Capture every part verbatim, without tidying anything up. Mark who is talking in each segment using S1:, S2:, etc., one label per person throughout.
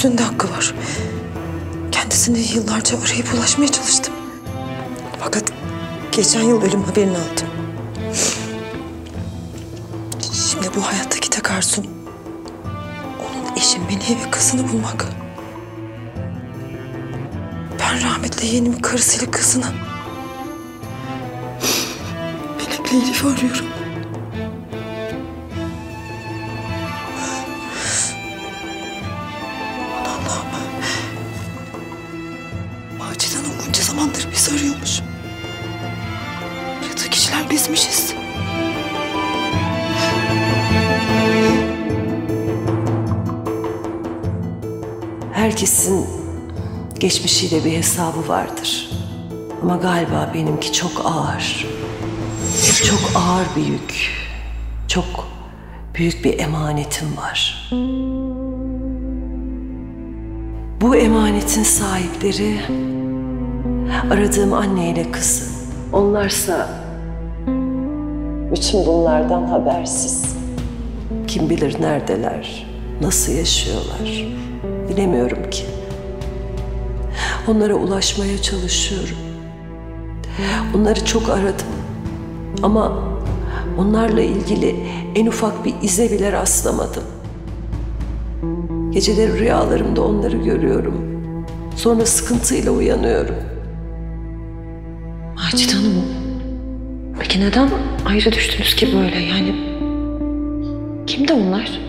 S1: üstünde hakkı var. Kendisini yıllarca arayıp ulaşmaya çalıştım. Fakat geçen yıl ölüm haberini aldım. Şimdi bu hayattaki tek arzum onun eşi Melek'i ve kızını bulmak. Ben rahmetli yeğenimin karısıyla kızını, Melek'le Elif'i arıyorum. Allah'ım. Macide Hanım bunca zamandır bizi arıyormuş. Aradığı kişiler bizmişiz.
S2: Herkesin geçmişiyle bir hesabı vardır. Ama galiba benimki çok ağır. Çok ağır bir yük. Çok büyük bir emanetim var. Bu emanetin sahipleri aradığım anneyle kızı. Onlarsa bütün bunlardan habersiz. Kim bilir neredeler, nasıl yaşıyorlar bilemiyorum ki. Onlara ulaşmaya çalışıyorum. Onları çok aradım. Ama onlarla ilgili en ufak bir ize bile rastlamadım. Geceleri rüyalarımda onları görüyorum. Sonra sıkıntıyla uyanıyorum.
S1: Macide Hanım, peki neden ayrı düştünüz ki böyle? Yani kimdi onlar?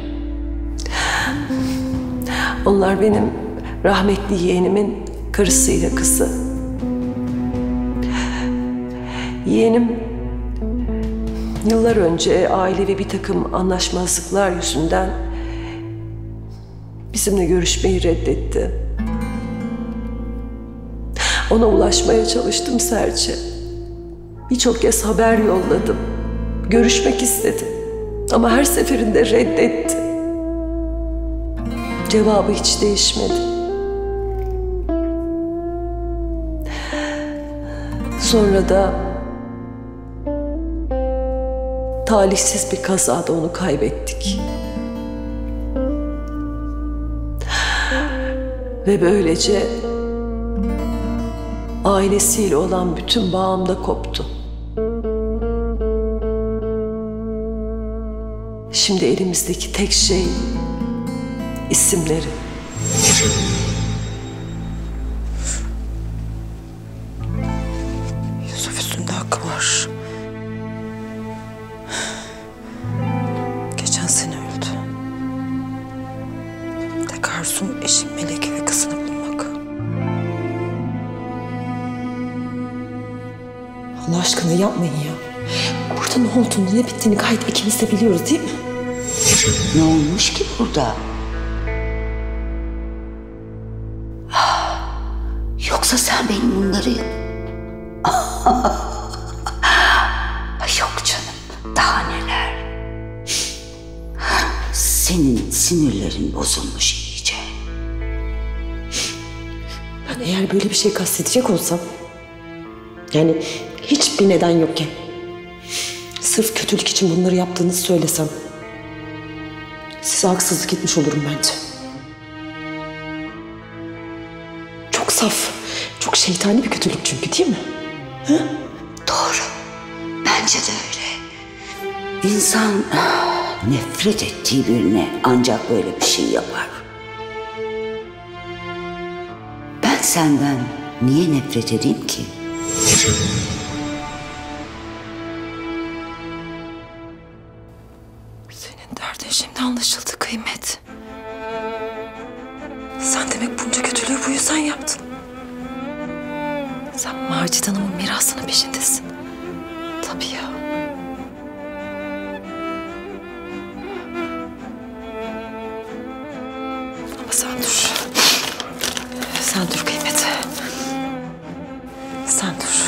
S2: Onlar benim rahmetli yeğenimin karısıyla kızı. Yeğenim yıllar önce ailevi bir takım anlaşmazlıklar yüzünden bizimle görüşmeyi reddetti. Ona ulaşmaya çalıştım Serçe. Birçok kez haber yolladım. Görüşmek istedi. Ama her seferinde reddetti. Cevabı hiç değişmedi. Sonra da talihsiz bir kazada onu kaybettik. Ve böylece ailesiyle olan bütün bağım da koptu. Şimdi elimizdeki tek şey isimleri.
S1: Yusuf üstünde hakkı var. Geçen sene öldü. Tek arzum eşim Melek'i ve kızını bulmak. Allah aşkına yapmayın ya. Burada ne olduğunu, ne bittiğini gayet ikimiz de biliyoruz değil mi?
S3: Ne olmuş ki burada? Yoksa sen benim bunları... Yok canım, daha neler. Senin sinirlerin bozulmuş iyice.
S1: Ben eğer böyle bir şey kastedecek olsam... Yani hiçbir neden yokken... Sırf kötülük için bunları yaptığınızı söylesem... Size haksızlık etmiş olurum bence. Çok saf, çok şeytani bir kötülük çünkü değil mi? Hı?
S3: Doğru. Bence de öyle. İnsan nefret ettiği birine ancak böyle bir şey yapar. Ben senden niye nefret edeyim ki?
S1: Senin derdin şimdi anlaşıldı Kıymet. Sen demek bunca kötülüğü bu yüzden yaptın. Sen Macide Hanım'ın mirasının peşindesin. Tabii ya. Ama sen dur. Sen dur Kıymet. Sen dur.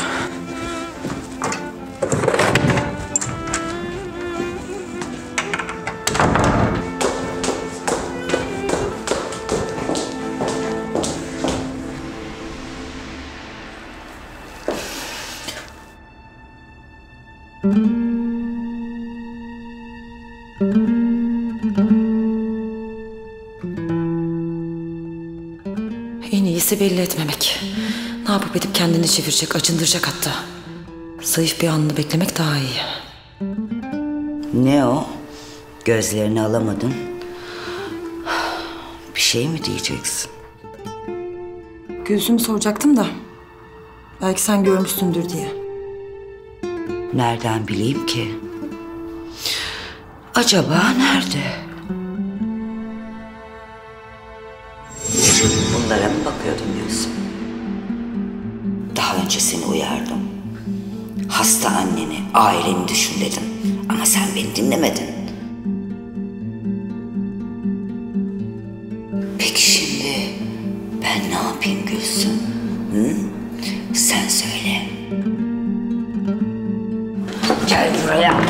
S1: İyisi belli etmemek. Ne yapıp edip kendini çevirecek, acındıracak hatta. Zayıf bir anını beklemek daha iyi.
S3: Ne o? Gözlerini alamadın. Bir şey mi diyeceksin?
S1: Gülsüm'ü soracaktım da. Belki sen görmüşsündür diye.
S3: Nereden bileyim ki? Acaba nerede? Bunlara mı bakıyordun Gülsüm? Daha önce seni uyardım. Hasta anneni, aileni düşün dedim. Ama sen beni dinlemedin. Peki şimdi ben ne yapayım Gülsüm? Hı? Sen söyle. Gel buraya.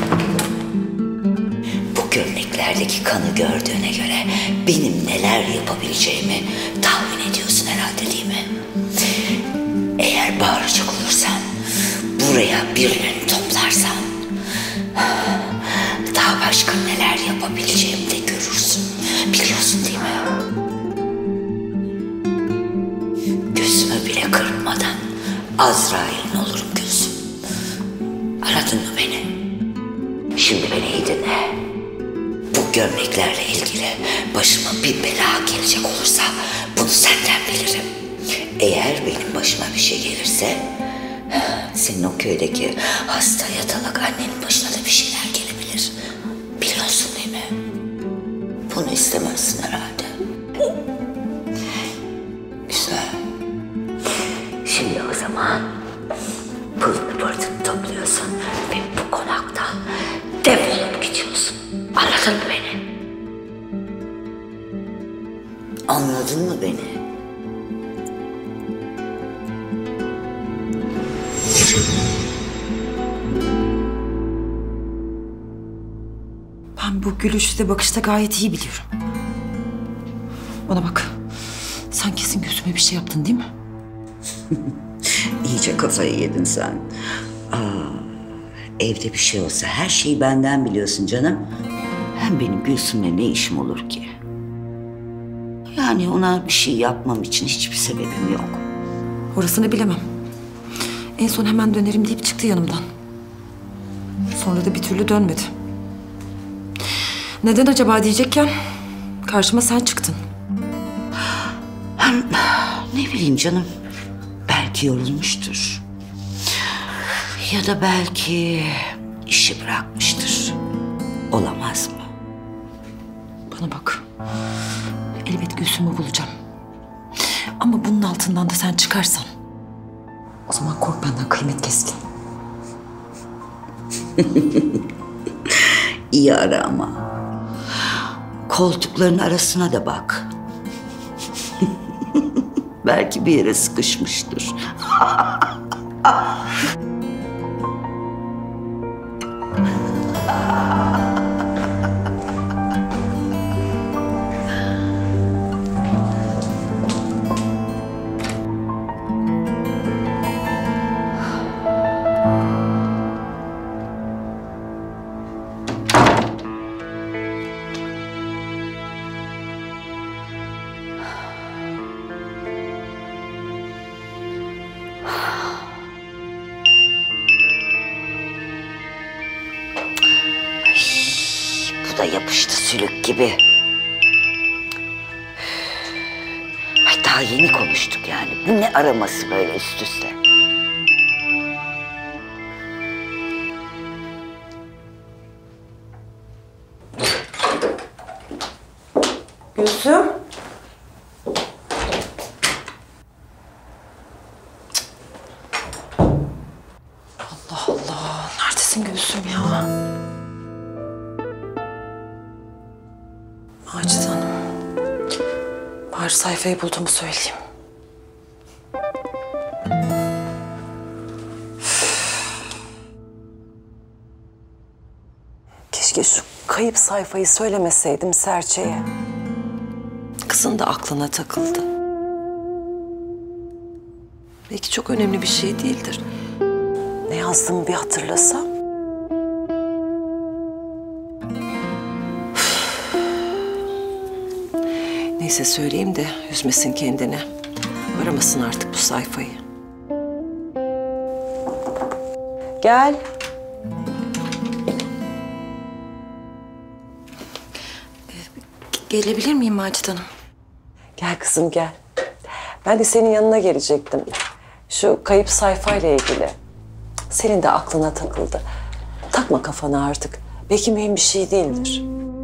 S3: Bu gömleklerdeki kanı gördüğüne göre benim neler yapabileceğimi tahmin ediyorsun herhalde, değil mi? Eğer bağıracak olursan, buraya birilerini toplarsan, daha başka neler yapabileceğimi de görürsün. Biliyorsun değil mi? Gözümü bile kırpmadan Azrail'in olurum Gülsüm. Anladın mı beni? Şimdi beni iyi dinle. Bu gömleklerle ilgili başıma bir bela gelecek olursa bunu senden bilirim. Eğer benim başıma bir şey gelirse senin o köydeki hasta yatalak annenin başına da bir şeyler gelebilir. Biliyorsun değil mi? Bunu istemezsin herhalde. Güzel. Şimdi o zaman pılını pırtını topluyorsun ve bu konaktan defolup gidiyorsun. Anladın mı beni? Anladın mı beni?
S1: Ben bu gülüşte bakışta gayet iyi biliyorum. Bana bak. Sen kesin Gülsüm'e bir şey yaptın değil mi?
S3: İyice kafayı yedin sen. Aa, evde bir şey olsa her şeyi benden biliyorsun canım. Hem benim Gülsüm'le ne işim olur ki? Yani ona bir şey yapmam için hiçbir sebebim yok.
S1: Orasını bilemem. En son hemen dönerim deyip çıktı yanımdan. Sonra da bir türlü dönmedi. Neden acaba diyecekken karşıma sen çıktın.
S3: Hem ne bileyim canım. Belki yorulmuştur. Ya da belki işi bırakmıştır. Olamaz mı?
S1: Bana bak. Elbet Gülsüm'ü bulacağım. Ama bunun altından da sen çıkarsan, o zaman kork benden kıymet keskin.
S3: İyi ara ama. Koltukların arasına da bak. Belki bir yere sıkışmıştır. Bu da yapıştı sülük gibi. Ay daha yeni konuştuk yani. Bu ne araması böyle üst üste?
S1: Gülsüm. Allah Allah. Neredesin Gülsüm ya? Macide Hanım. Bari sayfayı bulduğumu söyleyeyim.
S2: Keşke şu kayıp sayfayı söylemeseydim Serçe'ye.
S1: Kızın da aklına takıldı. Belki çok önemli bir şey değildir.
S2: Ne yazdığımı bir hatırlasam.
S1: Neyse söyleyeyim de üzmesin kendini.
S2: aramasın artık bu sayfayı. Gel.
S1: Gelebilir miyim Macide Hanım?
S2: Gel kızım gel. Ben de senin yanına gelecektim. Şu kayıp sayfayla ilgili. Senin de aklına takıldı. Takma kafana artık. Belki mühim bir şey değildir.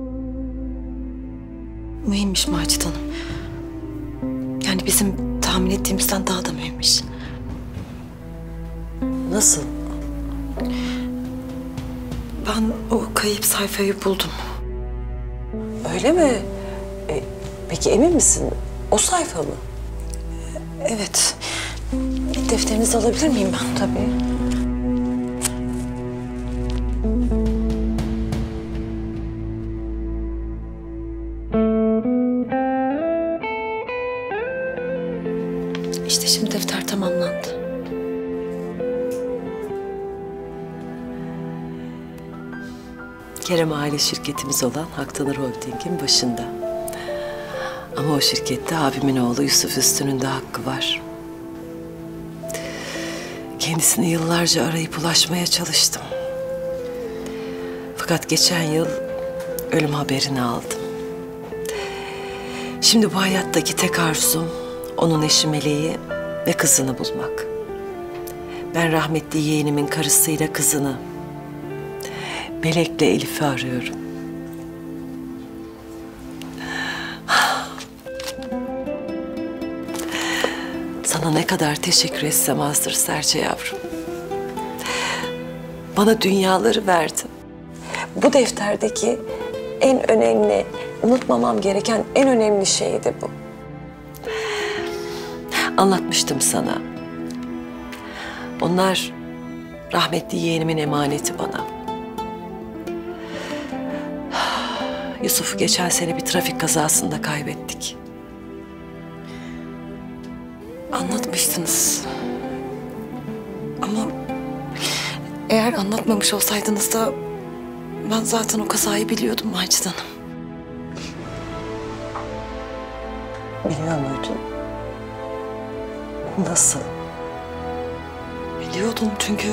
S1: Mühimmiş Macide Hanım. Yani bizim tahmin ettiğimizden daha da mühimmiş.
S2: Nasıl?
S1: Ben o kayıp sayfayı buldum.
S2: Öyle mi? E, peki emin misin? O sayfa mı?
S1: Evet. Defterinizi alabilir miyim ben?
S2: Tabii.
S1: İşte şimdi defter tamamlandı.
S2: Kerem aile şirketimiz olan Haktanır Holding'in başında. Ama o şirkette abimin oğlu Yusuf Üstün'ün de hakkı var. Kendisini yıllarca arayıp ulaşmaya çalıştım. Fakat geçen yıl ölüm haberini aldım. Şimdi bu hayattaki tek arzum onun eşi Meleği ve kızını bulmak. Ben rahmetli yeğenimin karısıyla kızını, Melek'le Elif'i arıyorum. Sana ne kadar teşekkür etsem azdır Serçe yavrum. Bana dünyaları verdin. Bu defterdeki en önemli, unutmamam gereken en önemli şeydi bu. Anlatmıştım sana. Onlar rahmetli yeğenimin emaneti bana. Yusuf'u geçen sene bir trafik kazasında kaybettik.
S1: Anlatmıştınız. Ama eğer anlatmamış olsaydınız da ben zaten o kazayı biliyordum Macide Hanım.
S2: Biliyor muydun? Nasıl?
S1: Biliyordum çünkü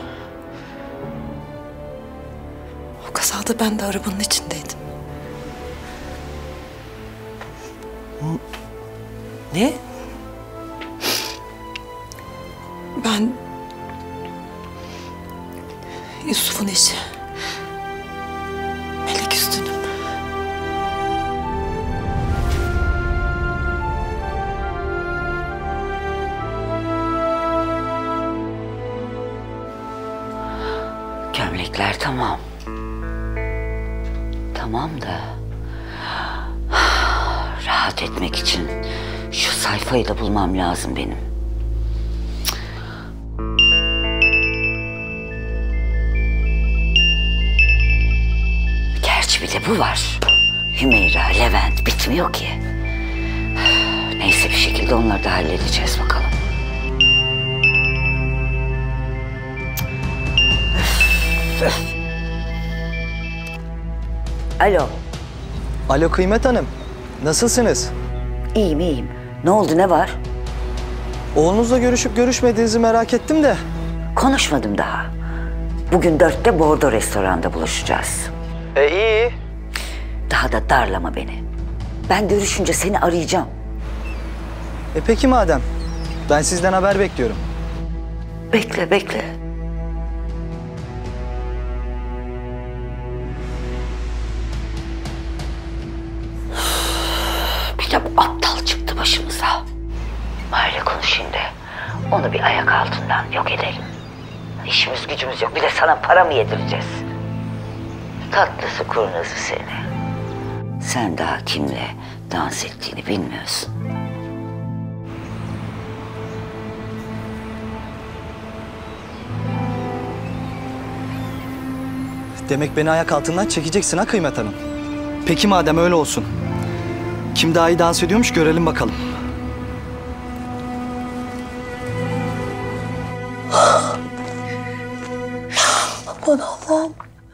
S1: o kazada ben de arabanın içindeydim.
S2: Ne?
S1: Ben Yusuf'un eşi Melek Üstün'üm.
S3: Gömlekler tamam. Tamam da rahat etmek için şu sayfayı da bulmam lazım benim. Gerçi bir de bu var. Hümeyra, Levent bitmiyor ki. Neyse bir şekilde onları da halledeceğiz bakalım. Öf, öf. Alo.
S4: Alo Kıymet Hanım, nasılsınız?
S3: İyiyim iyiyim. Ne oldu, ne var?
S4: Oğlunuzla görüşüp görüşmediğinizi merak ettim de.
S3: Konuşmadım daha. Bugün dörtte Bordo restoranda buluşacağız.
S4: E iyi.
S3: Daha da darlama beni. Ben görüşünce seni arayacağım.
S4: E peki madem. Ben sizden haber bekliyorum.
S3: Bekle bekle. Bir de bu aptal çıktı başımıza. Aile konuşayım da onu bir ayak altından yok edelim. İşimiz gücümüz yok. Bir de sana para mı yedireceğiz? Tatlısı kurnazı seni. Sen daha kimle dans ettiğini bilmiyorsun.
S4: Demek beni ayak altından çekeceksin ha Kıymet Hanım. Peki madem öyle olsun. Kim daha iyi dans ediyormuş görelim bakalım.
S2: Aman Allah'ım.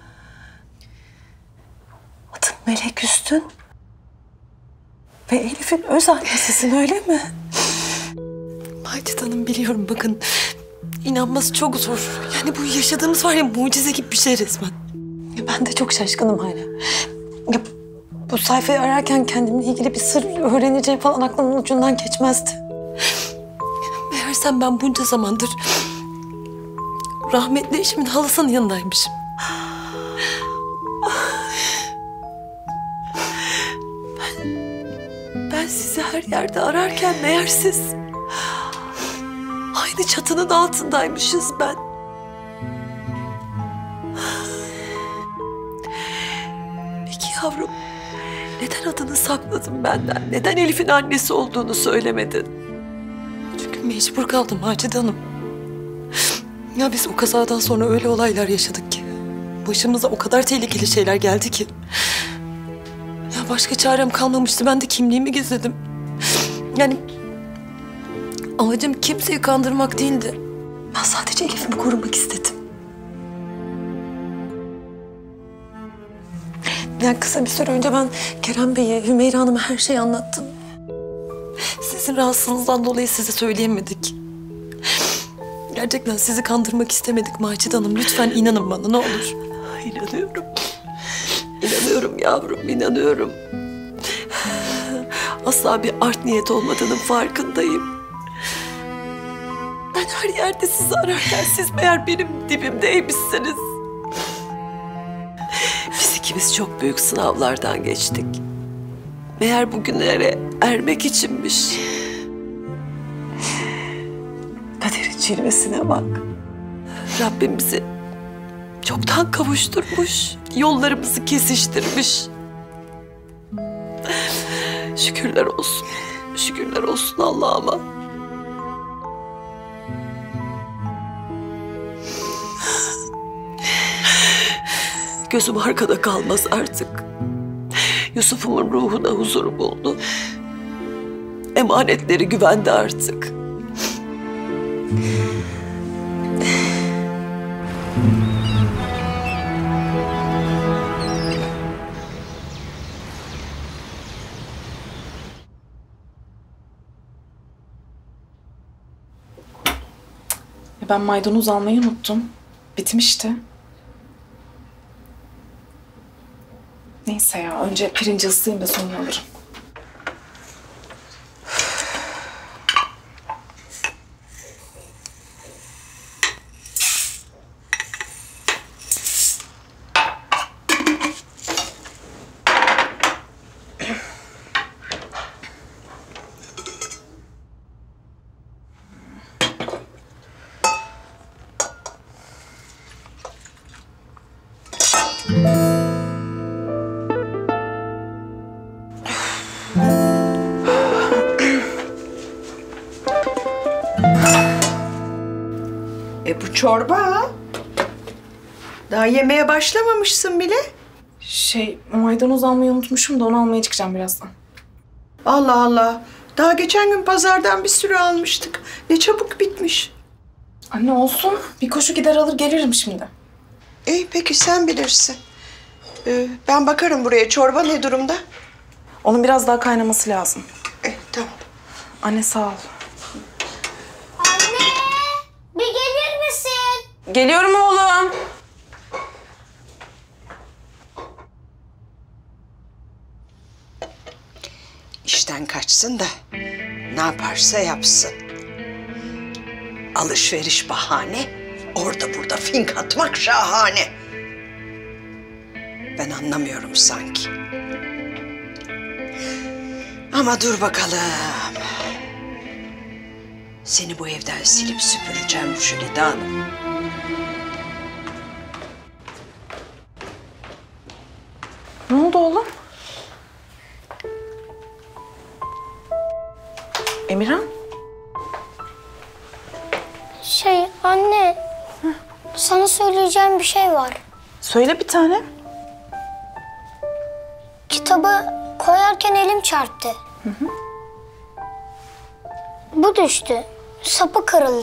S2: Adın Melek Üstün. Ve Elif'in öz annesisin öyle mi?
S1: Macide Hanım biliyorum bakın. İnanması çok zor. Yani bu yaşadığımız var ya mucize gibi bir şey resmen. Ya ben de çok şaşkınım hala. Ya bu sayfayı ararken kendimle ilgili bir sır öğreneceğim falan aklımın ucundan geçmezdi. Meğersem ben bunca zamandır rahmetli eşimin halasının yanındaymışım. Ben, ben sizi her yerde ararken meğer siz aynı çatının altındaymışız ben. Peki yavrum, neden adını sakladın benden? Neden Elif'in annesi olduğunu söylemedin? Çünkü mecbur kaldım Macide Hanım. Ya biz o kazadan sonra öyle olaylar yaşadık ki. Başımıza o kadar tehlikeli şeyler geldi ki. Ya başka çarem kalmamıştı. Ben de kimliğimi gizledim. Yani amacım kimseyi kandırmak değildi. Ben sadece Elif'imi korumak istedim. Yani kısa bir süre önce ben Kerem Bey'e, Hümeyra Hanım'a her şeyi anlattım. Sizin rahatsızlığınızdan dolayı size söyleyemedik. Gerçekten sizi kandırmak istemedik Macide Hanım. Lütfen inanın bana ne olur. İnanıyorum. İnanıyorum yavrum, inanıyorum. Asla bir art niyet olmadığının farkındayım. Ben her yerde sizi ararken siz meğer benim dibimdeymişsiniz. Biz ikimiz çok büyük sınavlardan geçtik. Meğer bugünlere ermek içinmiş. Kaderin cilvesine bak. Rabbim bizi çoktan kavuşturmuş. Yollarımızı kesiştirmiş. Şükürler olsun. Şükürler olsun Allah'ıma. Gözüm arkada kalmaz artık. Yusuf'umun ruhuna huzur buldu. Emanetleri güvende artık.
S5: Ben maydanoz almayı unuttum. Bitmişti. Neyse ya, önce pirinci ısıtayım da sonra alırım.
S6: E bu çorba. Daha yemeğe başlamamışsın bile.
S5: Şey, maydanoz almayı unutmuşum da onu almaya çıkacağım birazdan.
S6: Allah Allah. Daha geçen gün pazardan bir sürü almıştık. Ne çabuk bitmiş.
S5: Anne olsun. Bir koşu gider alır gelirim şimdi.
S6: İyi peki sen bilirsin. Ee, ben bakarım buraya. Çorba ne durumda?
S5: Onun biraz daha kaynaması lazım.
S6: E, tamam.
S5: Anne sağ ol.
S7: Anne! Bir gelir misin?
S5: Geliyorum oğlum.
S6: İşten kaçsın da ne yaparsa yapsın. Alışveriş bahane, orada burada fink atmak şahane. Ben anlamıyorum sanki. Ama dur bakalım. Seni bu evden silip süpüreceğim Jülide Hanım.
S5: Ne oldu oğlum? Emirhan?
S7: Şey anne, sana söyleyeceğim bir şey var.
S5: Söyle bir tane.
S7: Kitabı koyarken elim çarptı. Hı hı. Bu düştü, sapı kırıldı.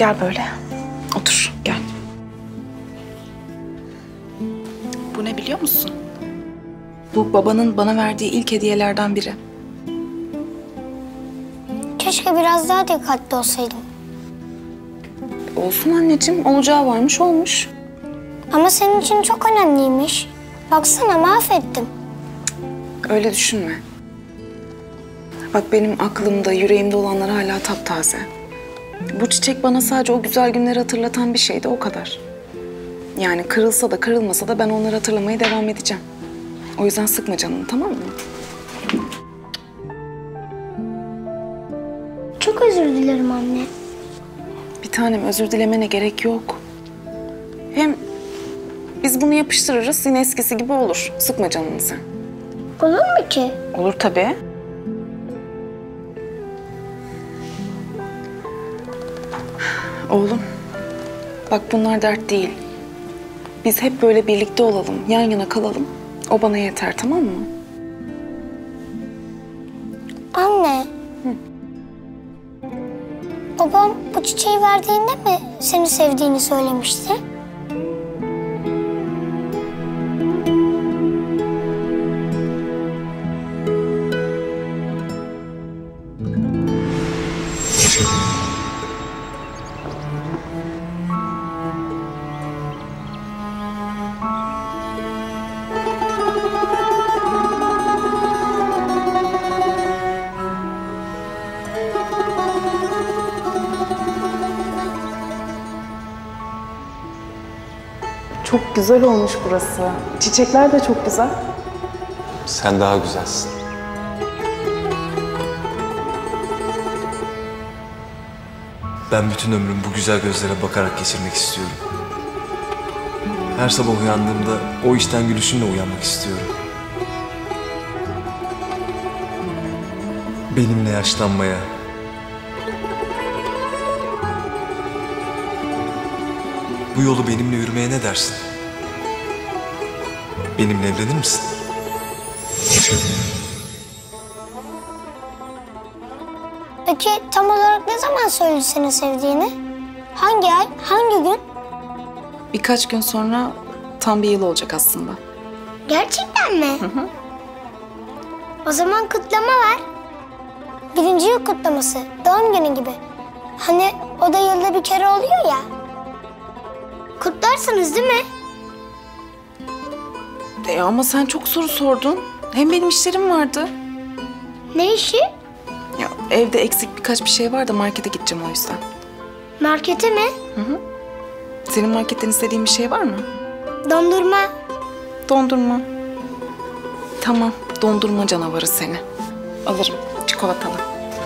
S5: Gel böyle. Otur, gel. Bu ne biliyor musun? Bu babanın bana verdiği ilk hediyelerden biri.
S7: Keşke biraz daha dikkatli olsaydım.
S5: Olsun anneciğim, olacağı varmış olmuş.
S7: Ama senin için çok önemliymiş. Baksana mahvettim.
S5: Öyle düşünme. Bak benim aklımda, yüreğimde olanlar hala taptaze. Bu çiçek bana sadece o güzel günleri hatırlatan bir şeydi, o kadar. Yani kırılsa da kırılmasa da ben onları hatırlamaya devam edeceğim. O yüzden sıkma canını, tamam mı?
S7: Çok özür dilerim anne.
S5: Bir tanem, özür dilemene gerek yok. Hem biz bunu yapıştırırız, yine eskisi gibi olur. Sıkma canını sen.
S7: Olur mu ki?
S5: Olur tabii. Oğlum, bak bunlar dert değil. Biz hep böyle birlikte olalım, yan yana kalalım. O bana yeter, tamam mı?
S7: Anne. Babam bu çiçeği verdiğinde mi seni sevdiğini söylemişti?
S5: Çok güzel olmuş burası. Çiçekler de çok güzel.
S8: Sen daha güzelsin. Ben bütün ömrümü bu güzel gözlere bakarak geçirmek istiyorum. Her sabah uyandığımda o içten gülüşünle uyanmak istiyorum. Benimle yaşlanmaya, bu yolu benimle yürümeye ne dersin? Benimle evlenir misin?
S7: Peki tam olarak ne zaman söyledi seni sevdiğini? Hangi ay, hangi gün?
S5: Birkaç gün sonra tam bir yıl olacak aslında.
S7: Gerçekten mi? Hı hı. O zaman kutlama ver. Birinci yıl kutlaması, doğum günü gibi. Hani o da yılda bir kere oluyor ya. Kutlarsınız değil mi?
S5: E ama sen çok soru sordun. Hem benim işlerim vardı.
S7: Ne işi?
S5: Ya evde eksik birkaç bir şey var da markete gideceğim o yüzden.
S7: Markete mi?
S5: Hı hı. Senin marketten istediğin bir şey var mı?
S7: Dondurma.
S5: Dondurma. Tamam, dondurma canavarı seni. Alırım, çikolatalı.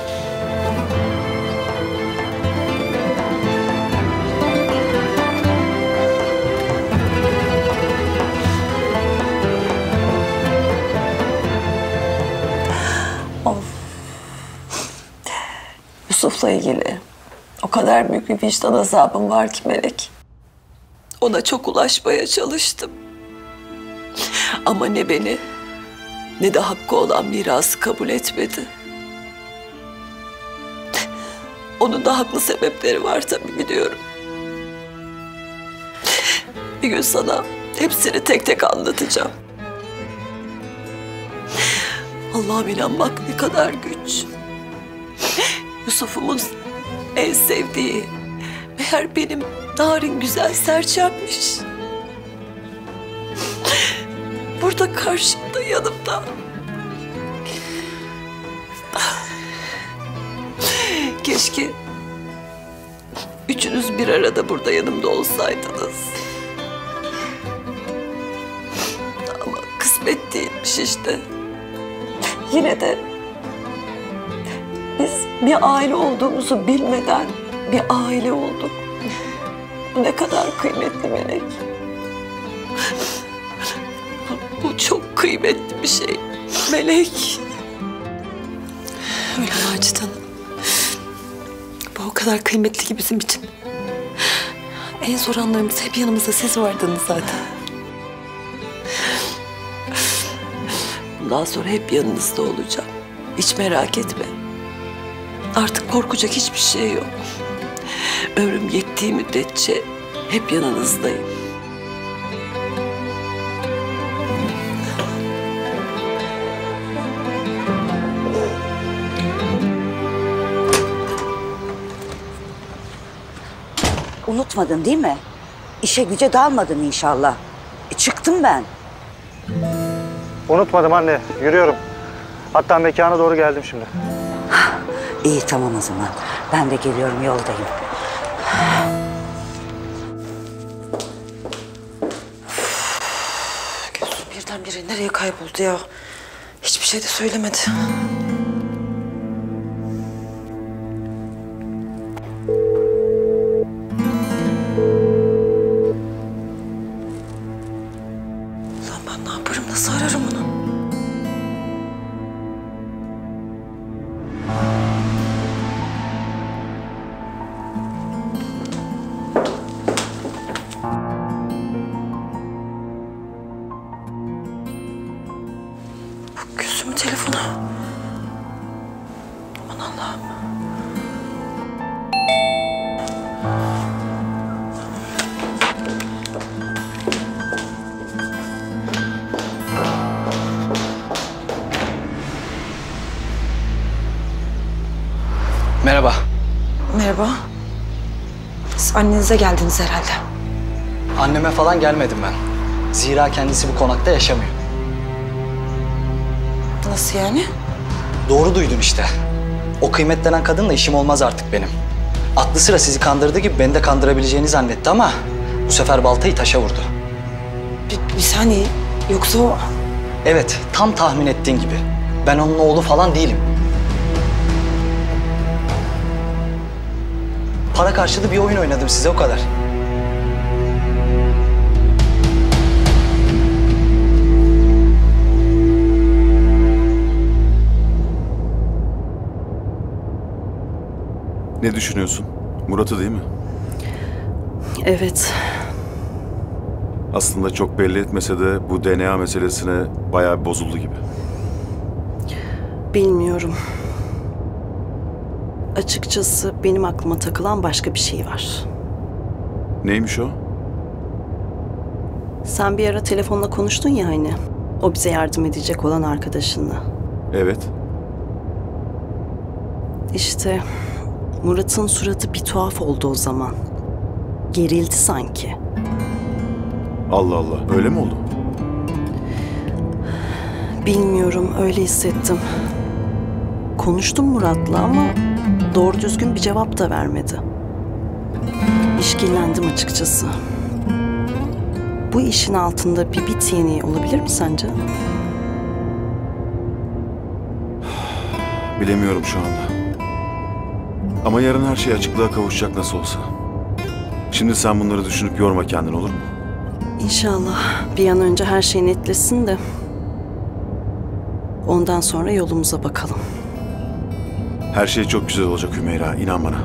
S1: Yusuf'la ilgili o kadar büyük bir vicdan azabım var ki Melek. Ona çok ulaşmaya çalıştım. Ama ne beni ne de hakkı olan mirası kabul etmedi. Onun da haklı sebepleri var tabii, biliyorum. Bir gün sana hepsini tek tek anlatacağım. Allah'ım, inanmak ne kadar güç. Yusuf'umun en sevdiği meğer benim narin güzel serçemmiş. Burada karşımda, yanımda. Keşke üçünüz bir arada burada yanımda olsaydınız. Ama kısmet değilmiş işte. Yine de biz bir aile olduğumuzu bilmeden bir aile olduk. Bu ne kadar kıymetli Melek. Bu çok kıymetli bir şey Melek.
S9: Öyle Macit Hanım. Bu o kadar kıymetli ki bizim için. En zor anlarımız hep yanımızda siz vardınız zaten.
S1: Bundan sonra hep yanınızda olacağım. Hiç merak etme. Artık korkacak hiçbir şey yok. Ömrüm yettiği müddetçe hep yanınızdayım.
S3: Unutmadın değil mi? İşe güce dalmadın inşallah. E, çıktım ben.
S10: Unutmadım anne, yürüyorum. Hatta mekana doğru geldim şimdi.
S3: İyi tamam o zaman. Ben de geliyorum, yoldayım.
S1: Gülsüm birdenbire nereye kayboldu ya? Hiçbir şey de söylemedi. Ulan ben ne yaparım? Nasıl ararım onu? Gülsüm'ün telefonu. Aman Allah'ım.
S4: Merhaba.
S1: Merhaba. Siz annenize geldiniz herhalde.
S4: Anneme falan gelmedim ben. Zira kendisi bu konakta yaşamıyor.
S1: Nasıl yani?
S4: Doğru duydun işte. O Kıymet denen kadınla işim olmaz artık benim. Aklı sıra sizi kandırdığı gibi beni de kandırabileceğini zannetti ama bu sefer baltayı taşa vurdu.
S1: Bir, bir saniye. Yoksa o...
S4: Evet, tam tahmin ettiğin gibi. Ben onun oğlu falan değilim. Para karşılığı bir oyun oynadım size, o kadar.
S11: Ne düşünüyorsun? Murat'ı değil mi?
S1: Evet.
S11: Aslında çok belli etmese de bu D N A meselesine bayağı bozuldu gibi.
S12: Bilmiyorum. Açıkçası benim aklıma takılan başka bir şey var.
S11: Neymiş o?
S12: Sen bir ara telefonla konuştun ya hani. O bize yardım edecek olan arkadaşınla.
S11: Evet.
S12: İşte Murat'ın suratı bir tuhaf oldu o zaman. Gerildi sanki.
S11: Allah Allah, öyle mi oldu?
S12: Bilmiyorum, öyle hissettim. Konuştum Murat'la ama doğru düzgün bir cevap da vermedi. İşkillendim açıkçası. Bu işin altında bir bit yeniği olabilir mi sence?
S11: Bilemiyorum şu anda. Ama yarın her şey açıklığa kavuşacak nasıl olsa. Şimdi sen bunları düşünüp yorma kendini, olur mu?
S12: İnşallah bir an önce her şey netleşsin de ondan sonra yolumuza bakalım.
S11: Her şey çok güzel olacak Hümeyra, inan bana.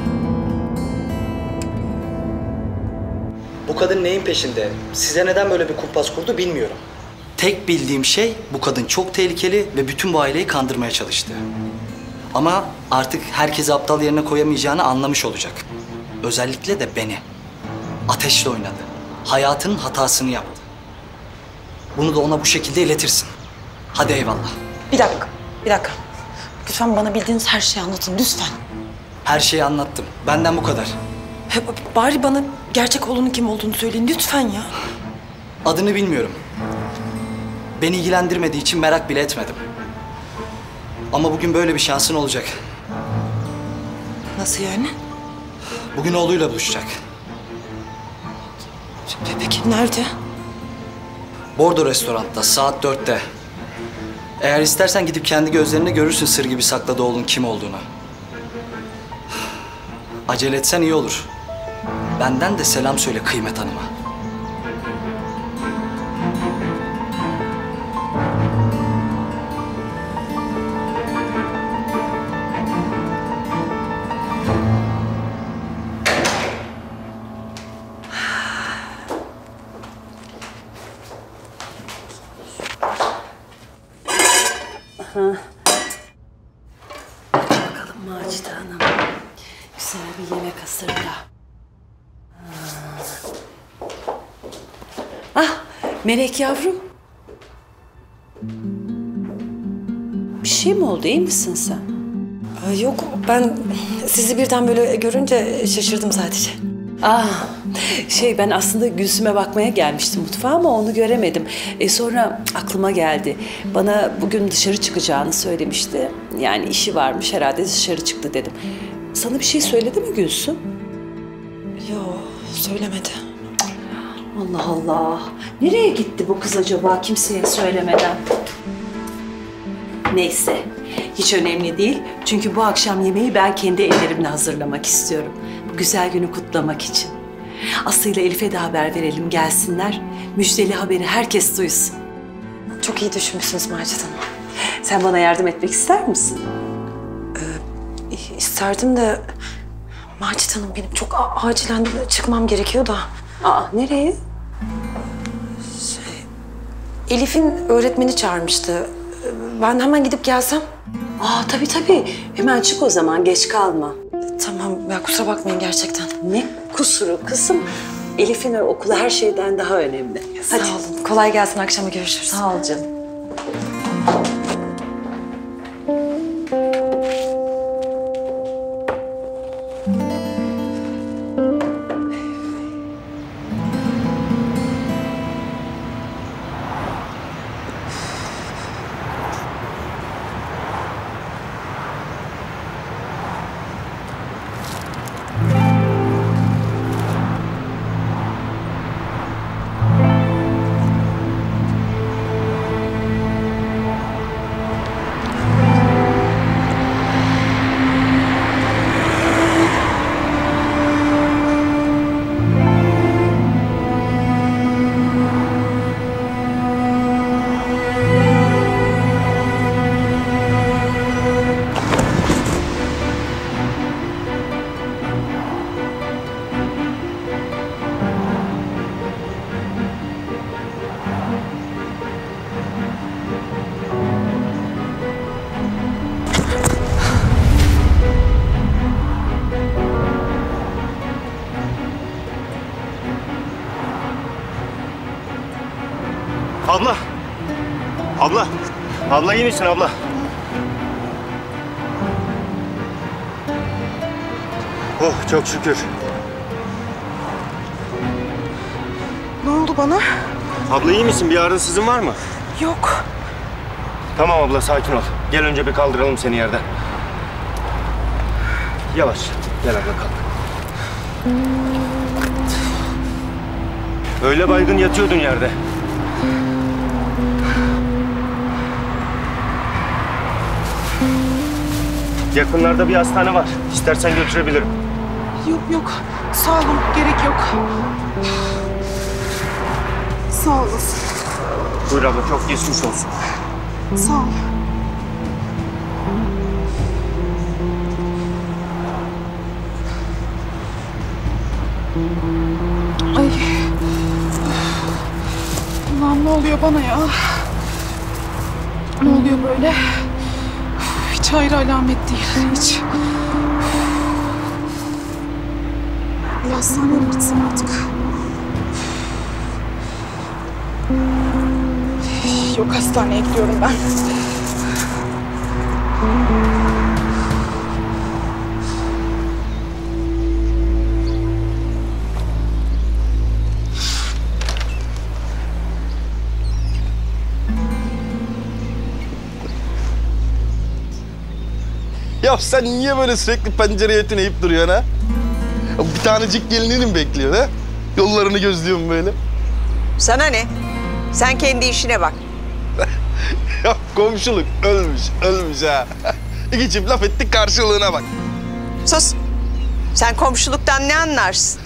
S4: Bu kadın neyin peşinde? Size neden böyle bir kumpas kurdu bilmiyorum. Tek bildiğim şey bu kadın çok tehlikeli ve bütün bu aileyi kandırmaya çalıştı. Ama artık herkesi aptal yerine koyamayacağını anlamış olacak. Özellikle de beni. Ateşle oynadı. Hayatının hatasını yaptı. Bunu da ona bu şekilde iletirsin. Hadi eyvallah.
S1: Bir dakika, bir dakika. Lütfen bana bildiğiniz her şeyi anlatın, lütfen.
S4: Her şeyi anlattım. Benden bu kadar.
S1: He, bari bana gerçek oğlunun kim olduğunu söyleyin, lütfen ya.
S4: Adını bilmiyorum. Beni ilgilendirmediği için merak bile etmedim. Ama bugün böyle bir şansın olacak.
S1: Nasıl yani?
S4: Bugün oğluyla buluşacak.
S1: Peki nerede?
S4: Bordo restoranda saat dörtte. Eğer istersen gidip kendi gözlerine görürsün sır gibi sakladığı oğlun kim olduğunu. Acele etsen iyi olur. Benden de selam söyle Kıymet Hanım'a.
S1: Bakalım Macide Hanım.
S12: güzel bir yemek hazırla. Ah, Melek yavrum. Bir şey mi oldu? İyi misin sen?
S9: Aa, yok, ben sizi birden böyle görünce şaşırdım sadece.
S12: Ah, şey ben aslında Gülsüm'e bakmaya gelmiştim mutfağa ama onu göremedim. E sonra aklıma geldi. Bana bugün dışarı çıkacağını söylemişti. Yani işi varmış herhalde dışarı çıktı dedim. Sana bir şey söyledi mi Gülsüm?
S9: Yok, söylemedi.
S12: Allah Allah. Nereye gitti bu kız acaba kimseye söylemeden? Neyse, hiç önemli değil. Çünkü bu akşam yemeği ben kendi ellerimle hazırlamak istiyorum. Bu güzel günü kutlamak için. Aslı ile Elif'e de haber verelim, gelsinler. Müjdeli haberi herkes duysun.
S9: Çok iyi düşünmüşsünüz Macit Hanım.
S12: Sen bana yardım etmek ister misin?
S9: Ee, isterdim de Macit Hanım benim çok a- acilen çıkmam gerekiyor da.
S12: Aa, nereye?
S9: Şey, Elif'in öğretmeni çağırmıştı. Ben hemen gidip gelsem.
S12: Aa, tabii tabii. Hemen çık o zaman, geç kalma.
S9: Tamam, ya kusura bakmayın gerçekten.
S12: Ne kusuru kızım? Elif'in okulu her şeyden daha önemli.
S9: Sağ
S12: Hadi.
S9: olun. Kolay gelsin. Akşama görüşürüz.
S12: Sağ ol canım.
S10: Abla! Abla! Abla iyi misin abla? Oh çok şükür.
S6: Ne oldu bana?
S10: Abla iyi misin? Bir ağrısızın var mı?
S6: Yok.
S10: Tamam abla sakin ol. Gel önce bir kaldıralım seni yerden. Yavaş. Gel abla kalk. Öyle baygın yatıyordun yerde. Yakınlarda bir hastane var. İstersen götürebilirim.
S5: Yok yok. Sağ olun. Gerek yok. Sağ olasın.
S10: Buyur abla çok geçmiş olsun.
S5: Sağ ol. Ay. Allah'ım ne oluyor bana ya? Ne oluyor böyle? Hiç hayır alamet değil. Hiç. Bir hastaneye mi gitsem artık? Yok hastaneye gidiyorum ben.
S13: Ya sen niye böyle sürekli pencereye tüneyip duruyorsun ha? Bir tanecik gelinini mi bekliyorsun ha? Yollarını gözlüyorum böyle.
S6: Sana ne? Sen kendi işine bak.
S13: Ya komşuluk ölmüş, ölmüş ha. İki çift laf ettik karşılığına bak.
S6: Sus. Sen komşuluktan ne anlarsın?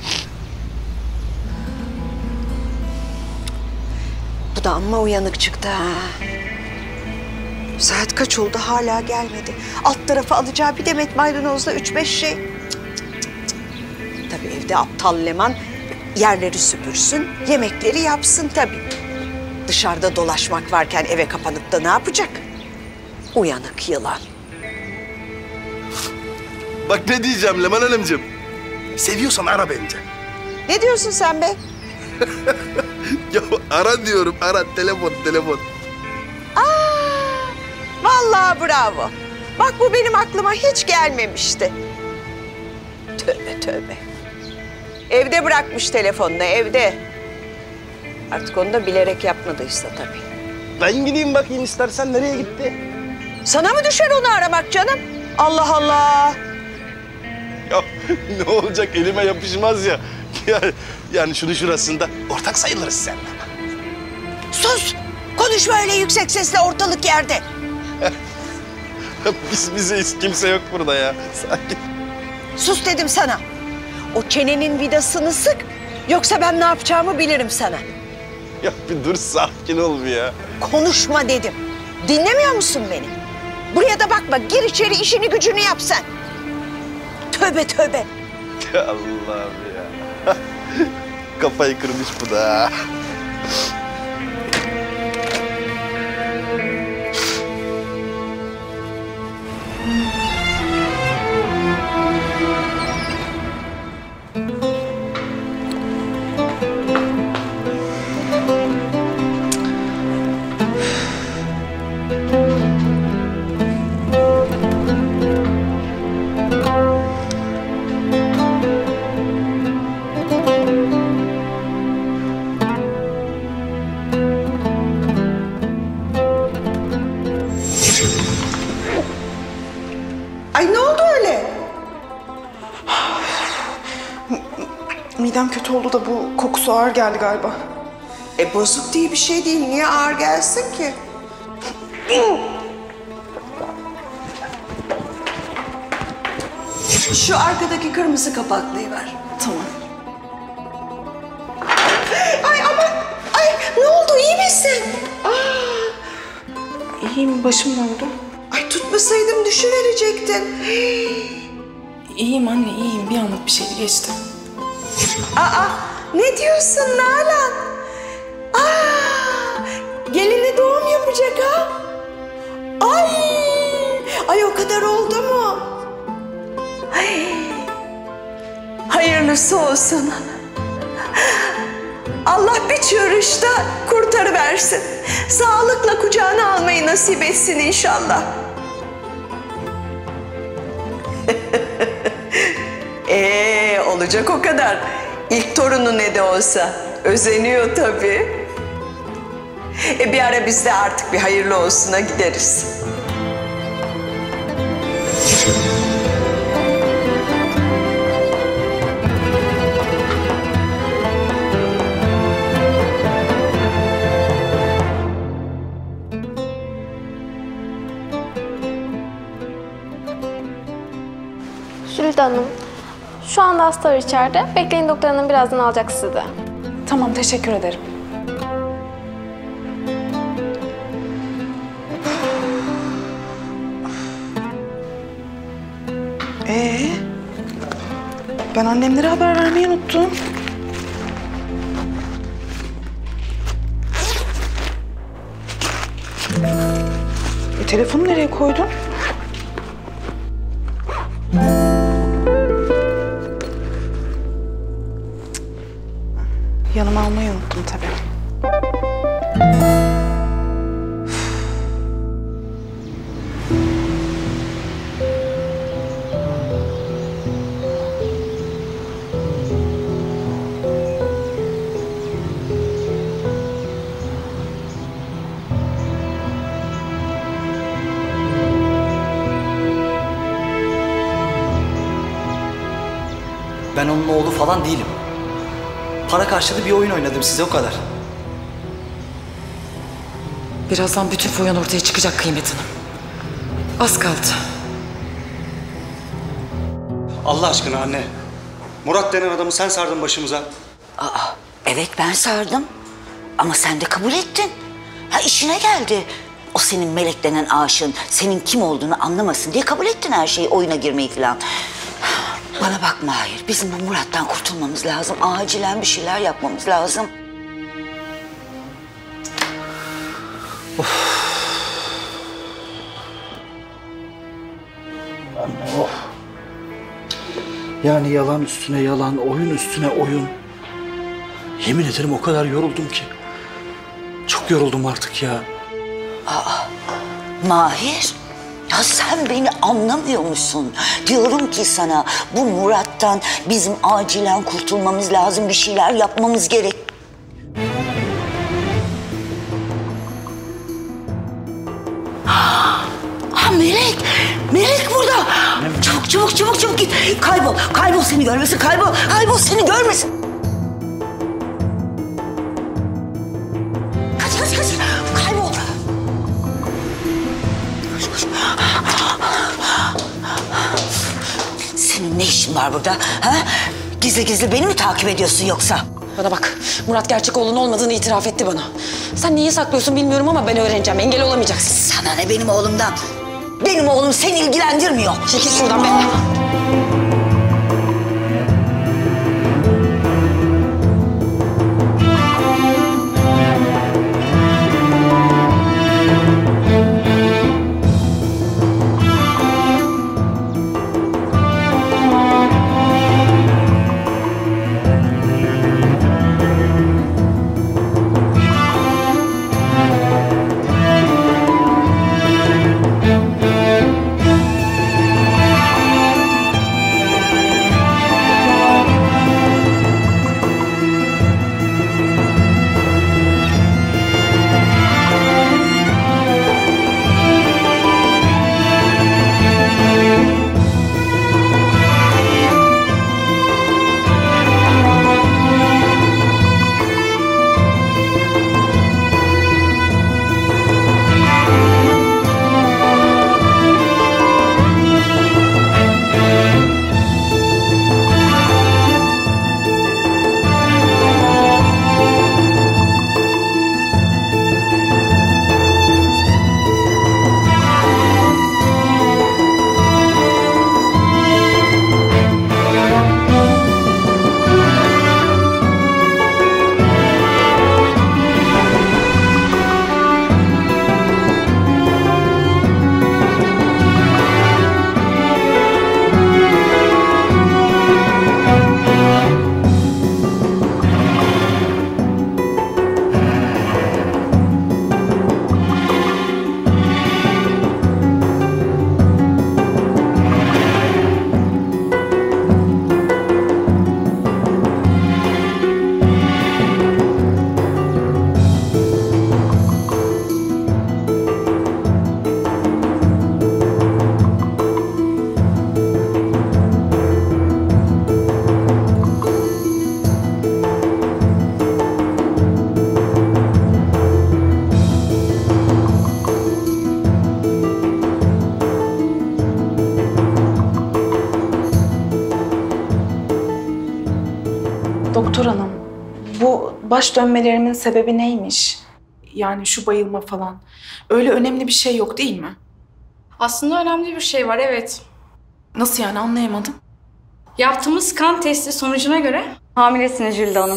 S6: Bu da amma uyanık çıktı ha. Saat kaç oldu hala gelmedi. Alt tarafı alacağı bir demet maydanozla üç beş şey. Cık, cık, cık, cık. Tabii evde aptal Leman yerleri süpürsün, yemekleri yapsın tabii. Dışarıda dolaşmak varken eve kapanıp da ne yapacak? Uyanık yılan.
S13: Bak ne diyeceğim Leman Hanımcığım. Seviyorsan ara bence.
S6: Ne diyorsun sen be?
S13: Ya ara diyorum, ara. Telefon, telefon.
S6: Aa, vallahi bravo. Bak bu benim aklıma hiç gelmemişti. Tövbe tövbe. Evde bırakmış telefonunu, evde. Artık onu da bilerek yapmadıysa tabii.
S13: Ben gideyim bakayım istersen, nereye gitti?
S6: Sana mı düşer onu aramak canım? Allah Allah.
S13: Ya ne olacak, elime yapışmaz ya. ya yani şunu şurasında ortak sayılırız seninle.
S6: Sus! Konuşma öyle yüksek sesle ortalık yerde.
S13: Biz bizeyiz, kimse yok burada ya. Sakin.
S6: Sus dedim sana. O çenenin vidasını sık, yoksa ben ne yapacağımı bilirim sana.
S13: Ya bir dur, sakin ol bir ya.
S6: Konuşma dedim. Dinlemiyor musun beni? Buraya da bakma, gir içeri işini gücünü yap sen. Tövbe tövbe.
S13: Ya Allah'ım ya. Kafayı kırmış bu da.
S6: Ay ne oldu öyle?
S5: Midem kötü oldu da bu kokusu ağır geldi galiba.
S6: E bozuk diye bir şey değil. Niye ağır gelsin ki? Şu arkadaki kırmızı kapaklıyı ver.
S5: Tamam.
S6: Ay aman! Ay ne oldu? İyi misin? Aa,
S5: İyiyim, başım döndü.
S6: ay tutmasaydım düşüverecektin.
S5: İyiyim anne, iyiyim. Bir anlık bir şeydi, geçti.
S6: Aa, ne diyorsun Nalan? Aa, gelini doğum yapacak ha? Ay, ay o kadar oldu mu? Ay, hayırlısı olsun. Allah bir çığırışta kurtarıversin. Sağlıkla kucağına almayı nasip etsin inşallah. Ee, olacak o kadar. İlk torunu ne de olsa. Özeniyor tabii. E bir ara biz de artık bir hayırlı olsuna gideriz.
S14: Zülide Hanım, şu anda hasta var içeride. Bekleyin, doktor hanım birazdan alacak sizi de.
S5: Tamam, teşekkür ederim. Ee, ben annemlere haber vermeyi unuttum. E, telefonu nereye koydun? Yanıma almayı unuttum tabii.
S4: Ben onun oğlu falan değilim. Para karşılığı bir oyun oynadım size, o kadar.
S1: Birazdan bütün foyan ortaya çıkacak Kıymet Hanım. Az kaldı.
S10: Allah aşkına anne. Murat denen adamı sen sardın başımıza.
S3: Aa, evet ben sardım. Ama sen de kabul ettin. Ha, işine geldi. O senin Melek denen aşığın senin kim olduğunu anlamasın diye kabul ettin her şeyi, oyuna girmeyi falan. Bana bakma, hayır. Bizim bu Murat'tan kurtulmamız lazım. Acilen bir şeyler yapmamız lazım.
S4: Of. Anne, oh.
S10: Yani yalan üstüne yalan, oyun üstüne oyun. Yemin ederim o kadar yoruldum ki. Çok yoruldum artık ya.
S3: Aa, Mahir, ya sen beni anlamıyor musun? Diyorum ki sana, bu Murat'tan bizim acilen kurtulmamız lazım, bir şeyler yapmamız gerek. Ha Melek, Melek burada. Çabuk çabuk çabuk çabuk git. Kaybol, kaybol seni görmesin, kaybol, kaybol seni görmesin. Kaç kaç kaç, kaybol. Koş koş. Senin ne işin var burada? Ha? Gizli gizli beni mi takip ediyorsun yoksa?
S2: Bana bak, Murat gerçek oğlun olmadığını itiraf etti bana. Sen niye saklıyorsun bilmiyorum ama ben öğreneceğim. Engel olamayacaksın.
S3: Sana ne benim oğlumdan? Benim oğlum seni ilgilendirmiyor.
S2: Çekil şuradan be.
S5: Doktor hanım, bu baş dönmelerimin sebebi neymiş? Yani şu bayılma falan. Öyle önemli bir şey yok değil mi?
S15: Aslında önemli bir şey var, evet.
S5: Nasıl yani, anlayamadım.
S15: Yaptığımız kan testi sonucuna göre hamilesiniz Jülde Hanım.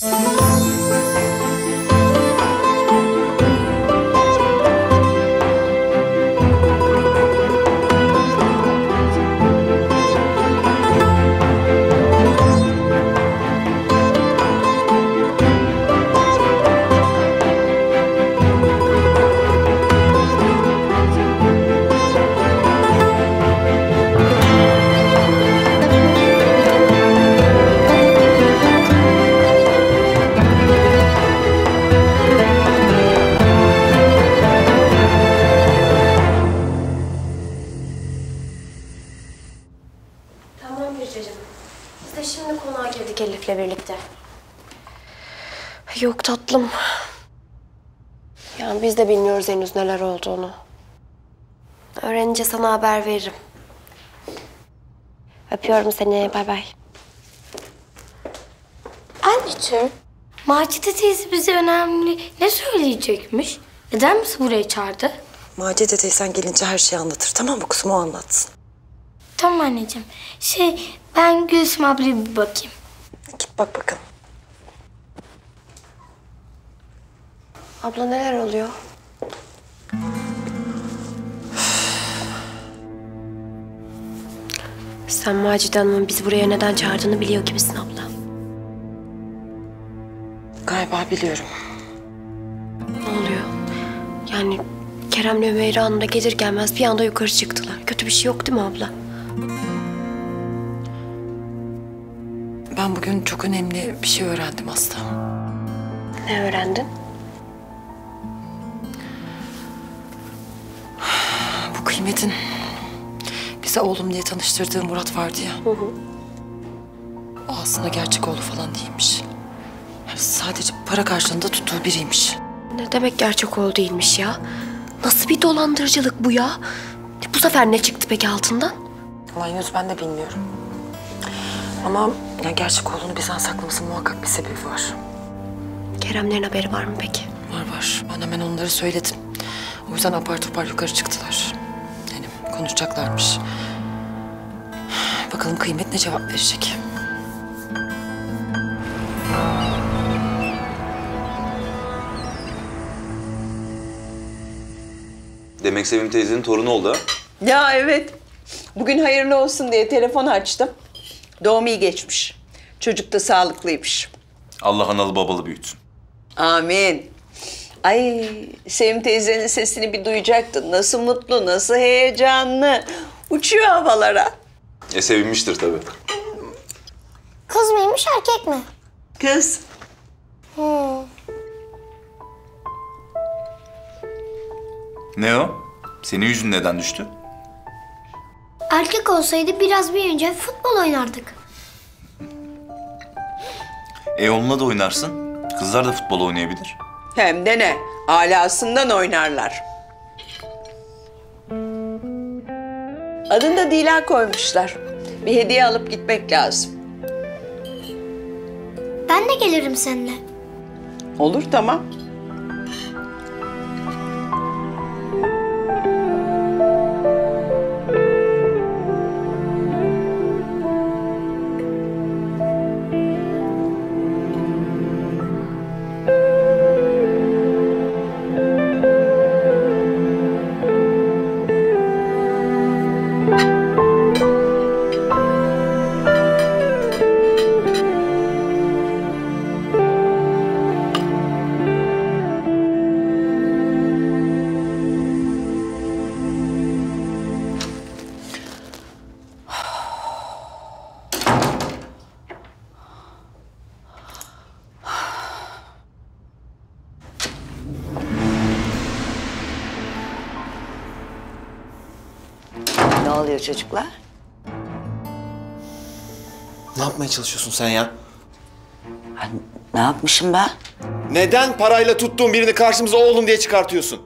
S7: Elif'le birlikte. Yok tatlım. Yani biz de bilmiyoruz henüz neler olduğunu. Öğrenince sana haber veririm. Öpüyorum seni. Bay bay. Anneciğim, Macide teyze bize önemli ne söyleyecekmiş? Neden bizi buraya çağırdı?
S2: Macide teyzen gelince her şeyi anlatır. Tamam mı kızım, o anlatsın.
S7: Tamam anneciğim. Şey, ben Gülsüm ablaya bir bakayım.
S2: Git bak bakalım.
S7: Abla neler oluyor?
S16: Sen Macide Hanım'ın bizi buraya neden çağırdığını biliyor gibisin abla.
S2: Galiba biliyorum.
S16: Ne oluyor? Yani Kerem'le Ümeyra Hanım da gelir gelmez bir anda yukarı çıktılar. Kötü bir şey yok değil mi abla?
S2: Ben bugün çok önemli bir şey öğrendim Aslı.
S16: Ne öğrendin?
S2: Bu Kıymet'in bize oğlum diye tanıştırdığı Murat vardı ya. Hı hı. O aslında gerçek oğlu falan değilmiş. Yani sadece para karşılığında tuttuğu biriymiş.
S16: Ne demek gerçek oğlu değilmiş ya? Nasıl bir dolandırıcılık bu ya? Bu sefer ne çıktı peki altından?
S2: Vallahi henüz ben de bilmiyorum. Ama ya gerçek oğlunu bizden saklamasının muhakkak bir sebebi var.
S16: Keremlerin haberi var mı peki?
S2: Var var. Ben hemen onları söyledim. O yüzden apar topar yukarı çıktılar. Yani konuşacaklarmış. Bakalım Kıymet ne cevap verecek?
S17: Demek Sevim teyzenin torunu oldu ha?
S6: Ya evet. Bugün hayırlı olsun diye telefon açtım. Doğum iyi geçmiş. Çocuk da sağlıklıymış.
S17: Allah analı babalı büyütsün.
S6: Amin. Ay Sevim teyzenin sesini bir duyacaktın. Nasıl mutlu, nasıl heyecanlı. Uçuyor havalara.
S17: E sevinmiştir tabii.
S7: Kız mıymış erkek mi?
S6: Kız.
S7: Hmm.
S17: Ne o? Senin yüzün neden düştü?
S7: Erkek olsaydı biraz büyüyünce futbol oynardık.
S17: E onunla da oynarsın. Kızlar da futbol oynayabilir.
S6: Hem de ne? Alasından oynarlar. Adını da Dila koymuşlar. Bir hediye alıp gitmek lazım.
S7: Ben de gelirim seninle.
S6: Olur, tamam.
S18: Ne oluyor çocuklar?
S19: Ne yapmaya çalışıyorsun sen ya?
S18: Ne yapmışım ben?
S19: Neden parayla tuttuğun birini karşımıza oğlum diye çıkartıyorsun?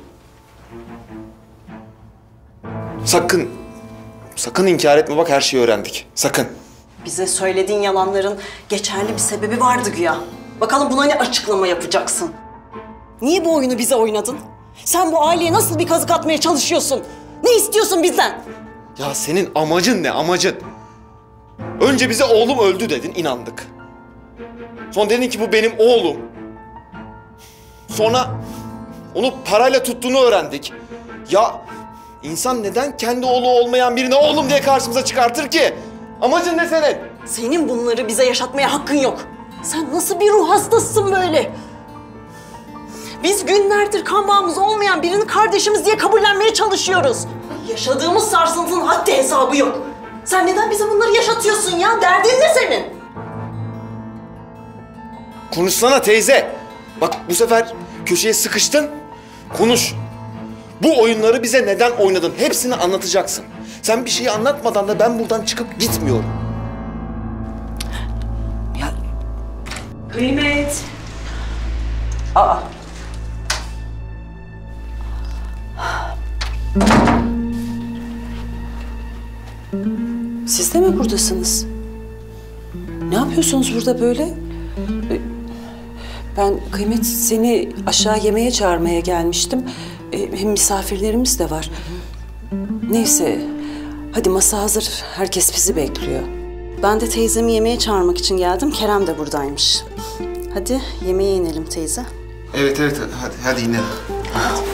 S19: Sakın, sakın inkar etme, bak her şeyi öğrendik. Sakın.
S20: Bize söylediğin yalanların geçerli bir sebebi vardı güya. Bakalım buna ne açıklama yapacaksın? Niye bu oyunu bize oynadın? Sen bu aileye nasıl bir kazık atmaya çalışıyorsun? Ne istiyorsun bizden?
S19: Ya senin amacın ne, amacın? Önce bize oğlum öldü dedin, inandık. Sonra dedin ki bu benim oğlum. Sonra onu parayla tuttuğunu öğrendik. Ya insan neden kendi oğlu olmayan birini oğlum diye karşımıza çıkartır ki? Amacın ne senin?
S20: Senin bunları bize yaşatmaya hakkın yok. Sen nasıl bir ruh hastasısın böyle? Biz günlerdir kan bağımız olmayan birini kardeşimiz diye kabullenmeye çalışıyoruz. Yaşadığımız sarsıntının haddi hesabı yok. Sen neden bize bunları yaşatıyorsun ya? Derdin ne senin?
S19: Konuşsana teyze. Bak bu sefer köşeye sıkıştın. Konuş. Bu oyunları bize neden oynadın? Hepsini anlatacaksın. Sen bir şeyi anlatmadan da ben buradan çıkıp gitmiyorum.
S18: Ya
S12: Kıymet.
S18: aa.
S12: Siz de mi buradasınız? Ne yapıyorsunuz burada böyle? Ben Kıymet seni aşağı yemeğe çağırmaya gelmiştim. Hem misafirlerimiz de var. Neyse, hadi masa hazır. Herkes bizi bekliyor.
S20: Ben de teyzemi yemeğe çağırmak için geldim. Kerem de buradaymış. Hadi yemeğe inelim teyze.
S19: Evet evet hadi hadi inelim. Hadi.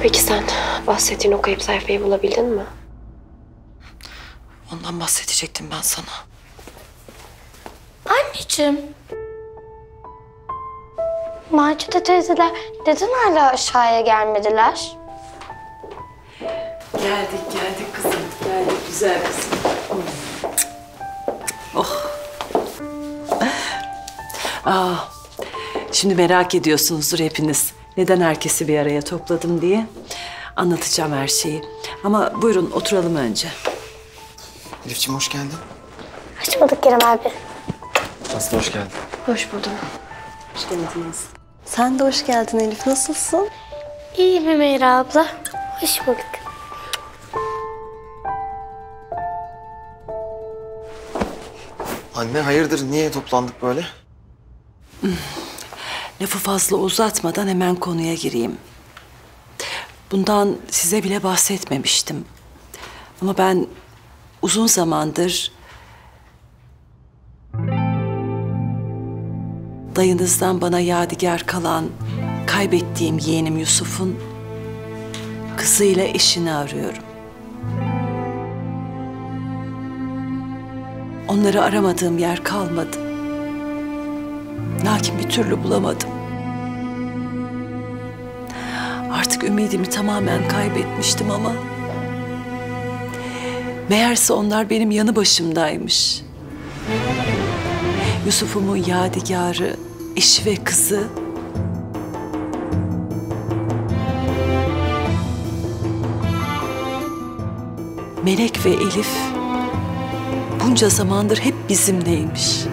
S16: Peki sen bahsettiğin o kayıp sayfayı bulabildin mi?
S1: Ondan bahsedecektim ben sana.
S7: Anneciğim. Macide teyzeler neden hala aşağıya gelmediler?
S12: Geldik geldik kızım. Geldik güzel kızım. Oh. Aa, şimdi merak ediyorsunuzdur hepiniz. Neden herkesi bir araya topladım diye. Anlatacağım her şeyi. Ama buyurun oturalım önce.
S19: Elif'ciğim hoş geldin.
S7: Hoş bulduk Kerem abi.
S19: Aslı hoş geldin.
S16: Hoş buldum.
S12: Hoş geldiniz.
S21: Sen de hoş geldin Elif. Nasılsın?
S7: İyiyim Hümeyra abla. Hoş bulduk.
S19: Anne hayırdır? Niye toplandık böyle?
S12: Lafı fazla uzatmadan hemen konuya gireyim. Bundan size bile bahsetmemiştim. Ama ben uzun zamandır dayınızdan bana yadigar kalan kaybettiğim yeğenim Yusuf'un kızıyla eşini arıyorum. Onları aramadığım yer kalmadı. Lakin bir türlü bulamadım. Artık ümidimi tamamen kaybetmiştim ama meğerse onlar benim yanı başımdaymış. Yusuf'umun yadigarı, eşi ve kızı Melek ve Elif bunca zamandır hep bizimleymiş.